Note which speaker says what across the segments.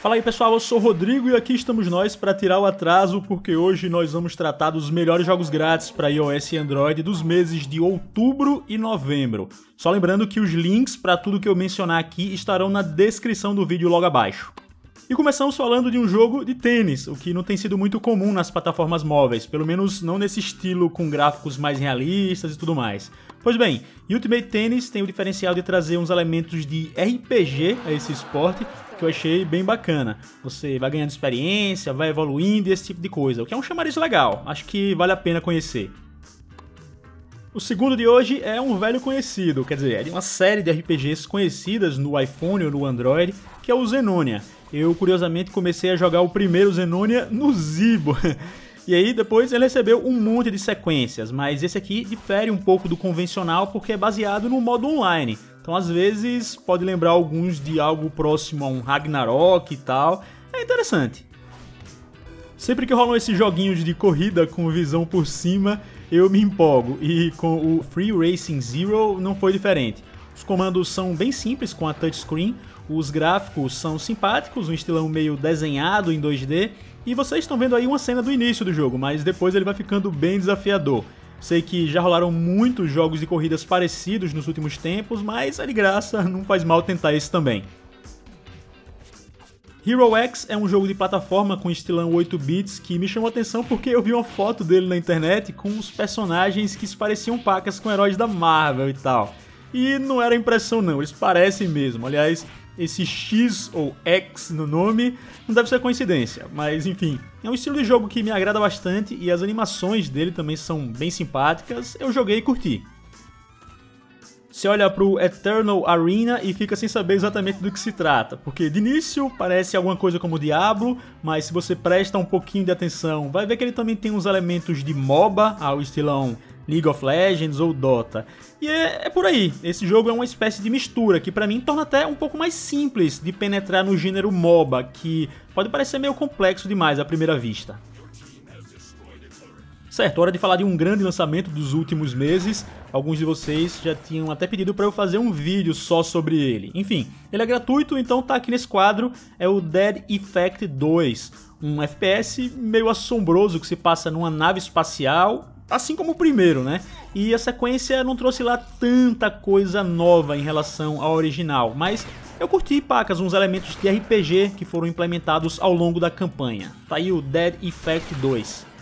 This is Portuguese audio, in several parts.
Speaker 1: Fala aí pessoal, eu sou o Rodrigo e aqui estamos nós para tirar o atraso, porque hoje nós vamos tratar dos melhores jogos grátis para iOS e Android dos meses de outubro e novembro. Só lembrando que os links para tudo que eu mencionar aqui estarão na descrição do vídeo logo abaixo. E começamos falando de um jogo de tênis, o que não tem sido muito comum nas plataformas móveis, pelo menos não nesse estilo com gráficos mais realistas e tudo mais. Pois bem, Ultimate Tennis tem o diferencial de trazer uns elementos de RPG a esse esporte, que eu achei bem bacana. Você vai ganhando experiência, vai evoluindo e esse tipo de coisa, o que é um chamariz legal, acho que vale a pena conhecer. O segundo de hoje é um velho conhecido, quer dizer, é de uma série de RPGs conhecidas no iPhone ou no Android, que é o Zenonia. Eu, curiosamente, comecei a jogar o primeiro Zenonia no Zibo. E aí, depois ele recebeu um monte de sequências, mas esse aqui difere um pouco do convencional porque é baseado no modo online. Então, às vezes, pode lembrar alguns de algo próximo a um Ragnarok e tal. É interessante. Sempre que rolam esses joguinhos de corrida com visão por cima, eu me empolgo. E com o Free Racing Zero não foi diferente. Os comandos são bem simples com a touchscreen, os gráficos são simpáticos, um estilão meio desenhado em 2D, e vocês estão vendo aí uma cena do início do jogo, mas depois ele vai ficando bem desafiador. Sei que já rolaram muitos jogos de corridas parecidos nos últimos tempos, mas é de graça, não faz mal tentar esse também. Hero X é um jogo de plataforma com estilão 8 bits que me chamou a atenção porque eu vi uma foto dele na internet com os personagens que se pareciam pacas com heróis da Marvel e tal. E não era impressão não, eles parecem mesmo. Aliás, esse X ou X no nome não deve ser coincidência, mas enfim, é um estilo de jogo que me agrada bastante e as animações dele também são bem simpáticas, eu joguei e curti. Você olha pro Eternal Arena e fica sem saber exatamente do que se trata, porque de início parece alguma coisa como Diablo, mas se você presta um pouquinho de atenção, vai ver que ele também tem uns elementos de MOBA, ao estilão League of Legends ou Dota. E é por aí, esse jogo é uma espécie de mistura que pra mim torna até um pouco mais simples de penetrar no gênero MOBA, que pode parecer meio complexo demais à primeira vista. Certo, hora de falar de um grande lançamento dos últimos meses. Alguns de vocês já tinham até pedido para eu fazer um vídeo só sobre ele. Enfim, ele é gratuito, então tá aqui nesse quadro, é o Dead Effect 2, um FPS meio assombroso que se passa numa nave espacial, assim como o primeiro, né? E a sequência não trouxe lá tanta coisa nova em relação ao original, mas eu curti, pacas, uns elementos de RPG que foram implementados ao longo da campanha. Tá aí o Dead Effect 2.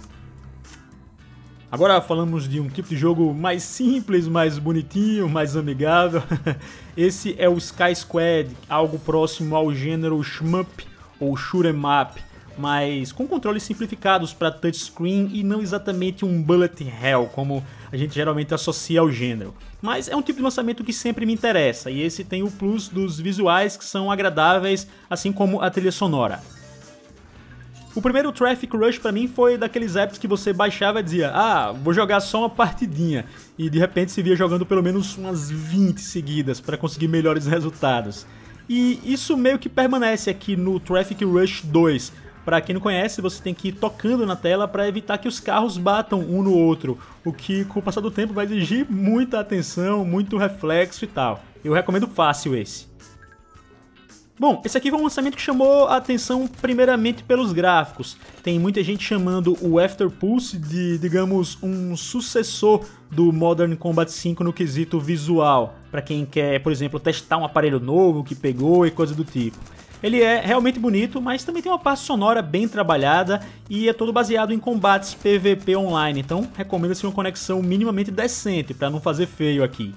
Speaker 1: Agora falamos de um tipo de jogo mais simples, mais bonitinho, mais amigável. Esse é o Sky Squad, algo próximo ao gênero shmup ou shoot 'em up, mas com controles simplificados para touchscreen e não exatamente um bullet hell, como a gente geralmente associa ao gênero. Mas é um tipo de lançamento que sempre me interessa, e esse tem o plus dos visuais que são agradáveis, assim como a trilha sonora. O primeiro Traffic Rush pra mim foi daqueles apps que você baixava e dizia: ah, vou jogar só uma partidinha, e de repente se via jogando pelo menos umas 20 seguidas para conseguir melhores resultados. E isso meio que permanece aqui no Traffic Rush 2. Pra quem não conhece, você tem que ir tocando na tela para evitar que os carros batam um no outro, o que com o passar do tempo vai exigir muita atenção, muito reflexo e tal. Eu recomendo fácil esse. Bom, esse aqui foi um lançamento que chamou a atenção primeiramente pelos gráficos. Tem muita gente chamando o Afterpulse de, digamos, um sucessor do Modern Combat 5 no quesito visual, para quem quer, por exemplo, testar um aparelho novo que pegou e coisa do tipo. Ele é realmente bonito, mas também tem uma parte sonora bem trabalhada e é todo baseado em combates PVP online, então recomenda-se uma conexão minimamente decente para não fazer feio aqui.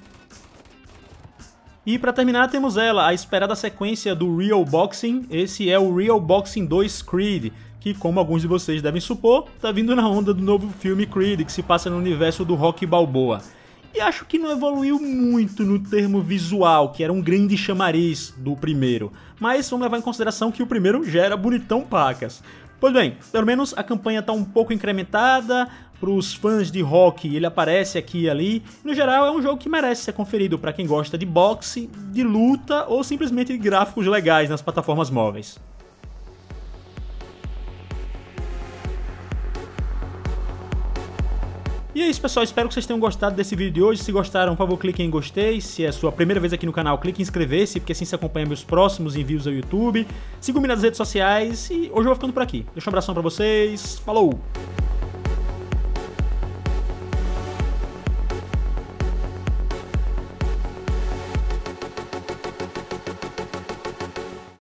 Speaker 1: E para terminar temos ela, a esperada sequência do Real Boxing. Esse é o Real Boxing 2 Creed, que como alguns de vocês devem supor, tá vindo na onda do novo filme Creed, que se passa no universo do Rocky Balboa. E acho que não evoluiu muito no termo visual, que era um grande chamariz do primeiro, mas vamos levar em consideração que o primeiro já era bonitão pacas. Pois bem, pelo menos a campanha está um pouco incrementada, para os fãs de rock ele aparece aqui e ali. No geral é um jogo que merece ser conferido para quem gosta de boxe, de luta ou simplesmente de gráficos legais nas plataformas móveis. E é isso, pessoal, espero que vocês tenham gostado desse vídeo de hoje. Se gostaram, por favor, clique em gostei. Se é a sua primeira vez aqui no canal, clique em inscrever-se, porque assim você acompanha meus próximos envios ao YouTube. Siga-me nas redes sociais e hoje eu vou ficando por aqui. Deixa um abração pra vocês, falou!